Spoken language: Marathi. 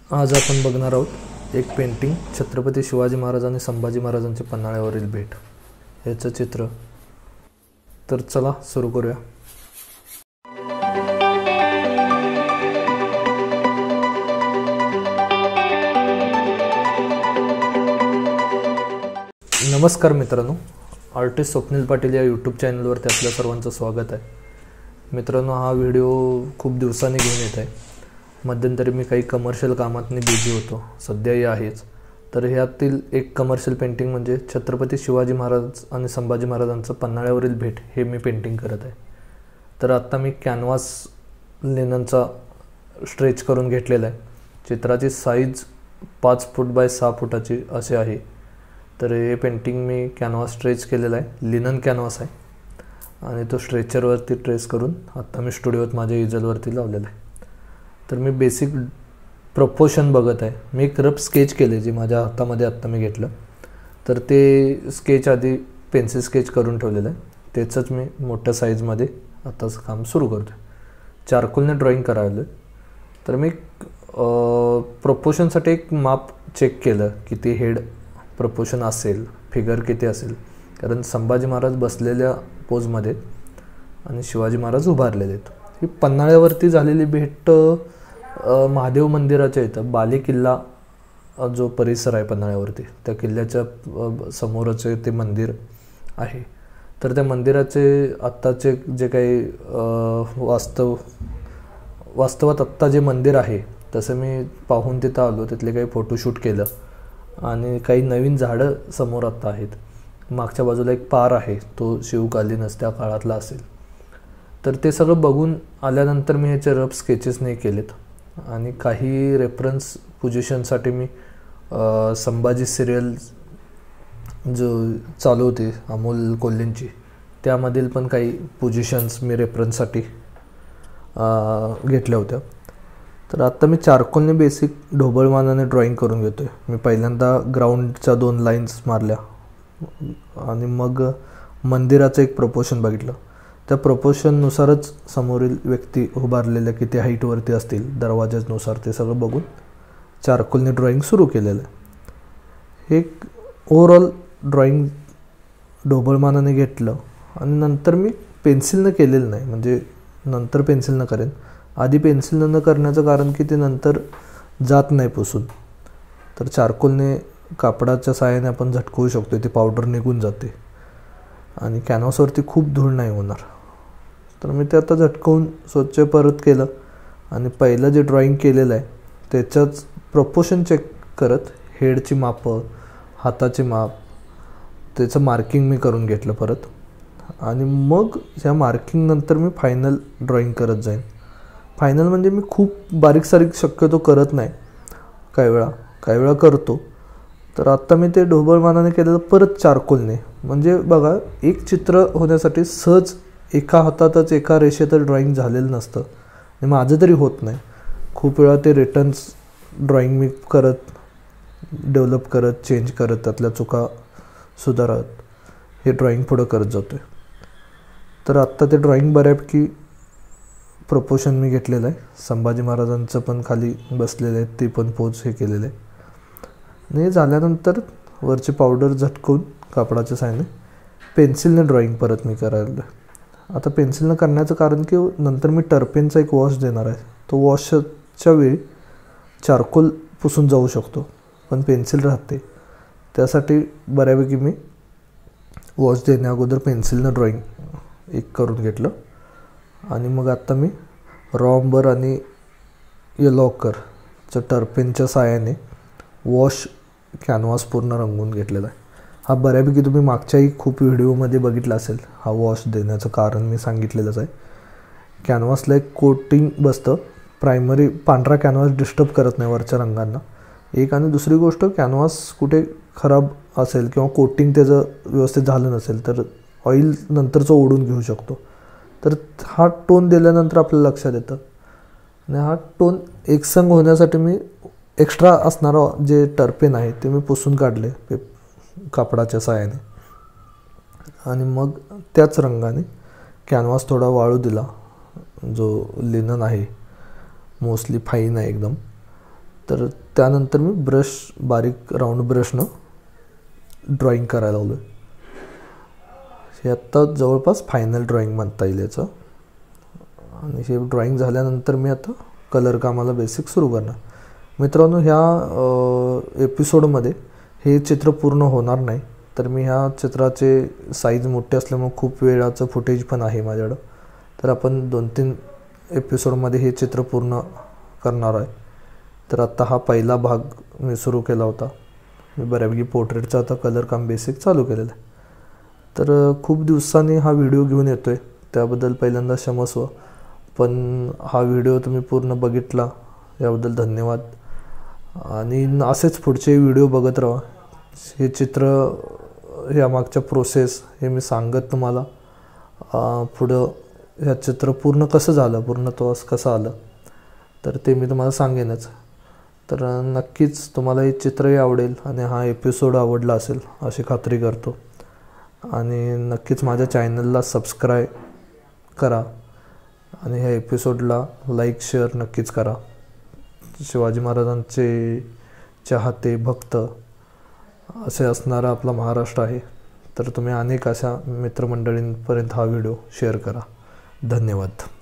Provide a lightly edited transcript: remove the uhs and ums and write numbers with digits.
आज आपण बघणार आहोत एक पेंटिंग छत्रपती शिवाजी महाराज आणि संभाजी महाराजांची पन्हाळ्यावरील भेट याचं चित्र। तर चला सुरू करूया। नमस्कार मित्रांनो, आर्टिस्ट स्वप्नील पाटील या यूट्यूब चॅनलवरती आपल्या सर्वांचं स्वागत आहे। मित्रांनो, हा व्हिडिओ खूप दिवसांनी घेऊन येत आहे। मध्यंतरी मी काही कमर्शियल कामातनी बिझी होतो, सध्याही आहेच। तर ह्यातील एक कमर्शियल पेंटिंग म्हणजे छत्रपती शिवाजी महाराज आणि संभाजी महाराजांचं पन्हाळ्यावरील भेट हे मी पेंटिंग करत आहे। तर आत्ता मी कॅनव्हास लिननचा स्ट्रेच करून घेतलेला आहे। चित्राची साईज 5 फूट बाय 6 फुटाची असे आहे। तर हे पेंटिंग मी कॅनव्हास स्ट्रेच केलेला आहे, लिनन कॅनव्हास आहे आणि तो स्ट्रेचरवरती ट्रेस करून आत्ता मी स्टुडिओत माझ्या इजलवरती लावलेला आहे। तर मी बेसिक प्रपोर्शन बघत आहे। मी एक रफ स्केच केले जे माझ्या हातामध्ये आत्ता मी घेतलं। तर ते स्केच आधी पेन्सिल स्केच करून ठेवलेलं आहे, त्याचंच मी मोठ्या साईजमध्ये आत्ताच काम सुरू करतो आहे। चारकोलने ड्रॉईंग करायला तर मी प्रपोर्शनसाठी एक माप चेक केलं, किती हेड प्रपोर्शन असेल, फिगर किती असेल। कारण संभाजी महाराज बसलेल्या पोजमध्ये आणि शिवाजी महाराज उभारलेले आहेत। ही पन्हाळ्यावरती झालेली भेट महादेव मंदिराच्या इथं बाले किल्ला जो परिसर आहे पन्हाळ्यावरती, त्या किल्ल्याच्या समोरचे ते मंदिर आहे। तर त्या मंदिराचे आत्ताचे जे काही वास्तवात आत्ता जे मंदिर आहे तसं मी पाहून तिथं आलो, तिथले काही फोटोशूट केलं आणि काही नवीन झाडं समोर आत्ता आहेत। मागच्या बाजूला एक पार आहे, तो शिवकालीनच त्या काळातला असेल। तर ते सगळं बघून आल्यानंतर मी ह्याचे रफ स्केचेस नाही केलेत आणि काही रेफरन्स पोझिशनसाठी मी संभाजी सिरियल जो चालू होती अमोल कोल्हेंची, त्यामधील पण काही पोझिशन्स मी रेफरन्ससाठी घेतल्या होत्या। तर आत्ता मी चारकोलने बेसिक ढोबळमानाने ड्रॉईंग करून घेतो आहे। मी पहिल्यांदा ग्राउंडच्या 2 लाईन्स मारल्या आणि मग मंदिराचं एक प्रपोर्शन बघितलं। त्या प्रपोर्शननुसारच समोरील व्यक्ती उभारलेल्या किती हाईटवरती असतील दरवाजानुसार ते सगळं बघून चारकोलने ड्रॉईंग सुरू केलेलं आहे। हे एक ओव्हरऑल ड्रॉईंग ढोबळमानाने घेतलं आणि नंतर मी पेन्सिलनं केलेलं नाही, म्हणजे नंतर पेन्सिलनं करेन। आधी पेन्सिलनं न करण्याचं कारण की ते नंतर जात नाही पुसून। तर चारकोलने कापडाच्या साहाय्याने आपण झटकवू शकतो, ती पावडर निघून जाते आणि कॅनव्हासवरती खूप धूळ नाही होणार। तर मी ते आता झटकवून स्वच्छ परत केलं आणि पहिलं जे ड्रॉईंग केलेलं आहे त्याच्याच प्रपोर्शन चेक करत हेडची मापं, हाताची माप, त्याचं मार्किंग मी करून घेतलं परत आणि मग ह्या मार्किंगनंतर मी फायनल ड्रॉईंग करत जाईन। फायनल म्हणजे मी खूप बारीक सारीक शक्यतो करत नाही, काही वेळा करतो। तर आत्ता मी ते ढोबळमानाने केलेलं परत चारकोलने, म्हणजे बघा एक चित्र होण्यासाठी सहज एका हातातच एका रेषेतच ड्रॉईंग झालेलं नसतं आणि माझं तरी होत नाही। खूप वेळा ते रिटर्न्स ड्रॉईंग मी करत डेव्हलप करत चेंज करत त्यातल्या चुका सुधारत हे ड्रॉईंग पुढं करत जातो आहे। तर आत्ता ते ड्रॉईंग बऱ्यापैकी प्रपोर्शन मी घेतलेलं आहे। संभाजी महाराजांचं पण खाली बसलेलं आहे, ते पण पोज हे केलेलं आहे आणि हे झाल्यानंतर वरची पावडर झटकून कापडाच्या साहाय्याने पेन्सिलने ड्रॉईंग परत मी करायला। आता पेन्सिलनं करण्याचं कारण की नंतर मी टर्पेनचा एक वॉश देणार आहे, तो वॉशच्या वेळी चारकोल पुसून जाऊ शकतो पण पेन्सिल राहते। त्यासाठी बऱ्यापैकी मी वॉश देण्या अगोदर पेन्सिलनं ड्रॉईंग एक करून घेतलं आणि मग आत्ता मी रॉम्बर आणि येलो ऑकरच्या टर्पेनच्या साहाय्याने वॉश कॅनव्हास पूर्ण रंगवून घेतलेला आहे। हा बऱ्यापैकी तुम्ही मागच्याही खूप व्हिडिओमध्ये बघितला असेल। हा वॉश देण्याचं कारण मी सांगितलेलंच आहे। कॅनव्हासला एक कोटिंग बसतं, प्रायमरी पांढरा कॅनव्हास डिस्टर्ब करत नाही वरच्या रंगांना एक, आणि दुसरी गोष्ट कॅनव्हास कुठे खराब असेल किंवा कोटिंग त्याचं व्यवस्थित झालं नसेल तर ऑइल नंतरचं ओढून घेऊ शकतो। तर हा टोन दिल्यानंतर आपल्याला लक्षात येतं आणि हा टोन एकसंग होण्यासाठी मी एक्स्ट्रा असणारं जे टर्पेन आहे ते मी पुसून काढले कापडाच्या साहाय्याने आणि मग त्याच रंगाने कॅनव्हास थोडा वाळू दिला, जो लिनन आहे मोस्टली फाईन आहे एकदम, तर त्यानंतर मी बारीक राऊंड ब्रशनं ड्रॉईंग करायला लागलो आहे. हे आत्ता जवळपास फायनल ड्रॉईंग म्हणता येईल याचं. आणि हे ड्रॉईंग झाल्यानंतर मी आता कलर कामाला बेसिक सुरू करणार. मित्रांनो, ह्या एपिसोडमध्ये हे चित्र पूर्ण होणार नाही, तर मी ह्या चित्राचे साईज मोठे असल्यामुळे खूप वेळाचं फुटेज पण आहे माझ्याकडं. तर आपण 2-3 एपिसोडमध्ये हे चित्र पूर्ण करणार आहे. तर आत्ता हा पहिला भाग मी सुरू केला होता. मी बऱ्यापैकी पोर्ट्रेटचा आता कलर काम बेसिक चालू केलेलं आहे. तर खूप दिवसांनी हा व्हिडिओ घेऊन येतो आहे, त्याबद्दल पहिल्यांदा क्षमस्व. पण हा व्हिडिओ तुम्ही पूर्ण बघितला याबद्दल धन्यवाद. आणि असेच पुढचे व्हिडिओ बघत राहा. हे चित्र, ह्या मागच्या प्रोसेस हे मी सांगत तुम्हाला. पुढं ह्या चित्र पूर्ण कसं झालं, पूर्णत्वास कसं आलं, तर ते मी तुम्हाला सांगेनच. तर नक्कीच तुम्हाला हे चित्रही आवडेल आणि हा एपिसोड आवडला असेल अशी खात्री करतो. आणि नक्कीच माझ्या चॅनलला सबस्क्राईब करा आणि ह्या एपिसोडला लाईक शेअर नक्कीच करा. शिवाजी महाराजांचे चाहते भक्त असे असणारा आपला महाराष्ट्र आहे. तर तुम्ही अनेक अशा मित्रमंडळींपर्यंत हा व्हिडिओ शेअर करा. धन्यवाद.